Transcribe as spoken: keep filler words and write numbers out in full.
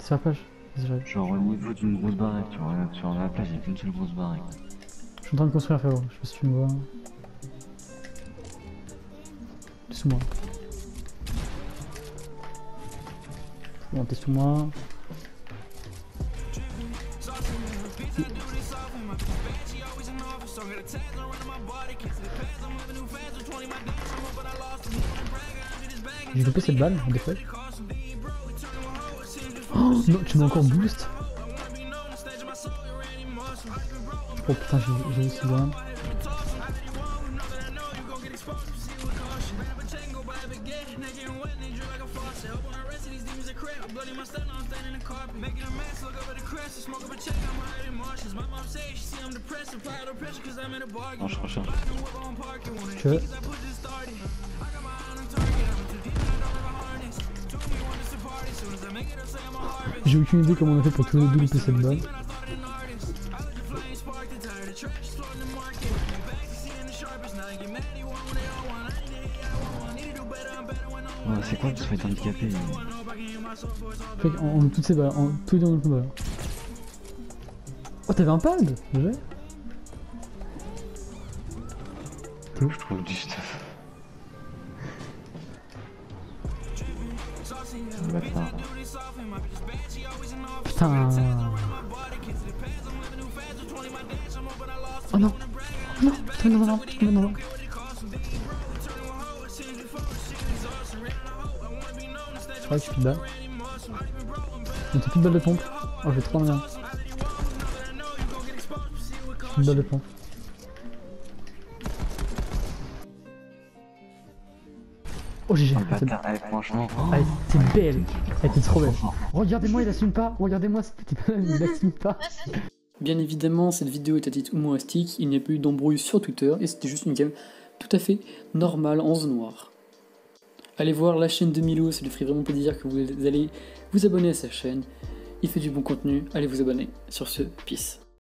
T'es sur la plage? Vas-y, genre au niveau d'une grosse baraque, tu vois, tu vois, la plage, il y a qu'une seule grosse baraque. je suis en train de construire, frérot. Je sais pas si tu me vois. T'es sous moi. Bon, t'es sous moi. J'ai loupé cette balle, en défaut. Oh non, tu m'as encore boost. Oh putain, j'ai aussi bien. Non, je recherche. Que j'ai aucune idée comment on a fait pour tous les deux louper cette balle. Ouais, c'est quoi que tu sois handicapé? Fait en, en toutes ces balles, en tous les deux on loupe balles. Oh, t'avais un pad? J'ai. T'es où? Je trouve du stuff. Putain. Oh non. Oh non. Putain, non, non, non, non, non. Ouais, je suis plus de balle. J'ai plus de balle de pompe. Oh, j'ai trop bien. J'ai plus de balle de pompe. Oh, G G. Oh, bâtard, allez, franchement. Elle était belle. Elle était trop belle. Regardez-moi, il assume pas. Regardez-moi, ce petit peu, il assume pas. Bien évidemment, cette vidéo est à titre humoristique. Il n'y a pas eu d'embrouille sur Twitter et c'était juste une game tout à fait normale en zone noire. Allez voir la chaîne de Milo, ça lui ferait vraiment plaisir que vous allez vous abonner à sa chaîne. Il fait du bon contenu, allez vous abonner. Sur ce, peace.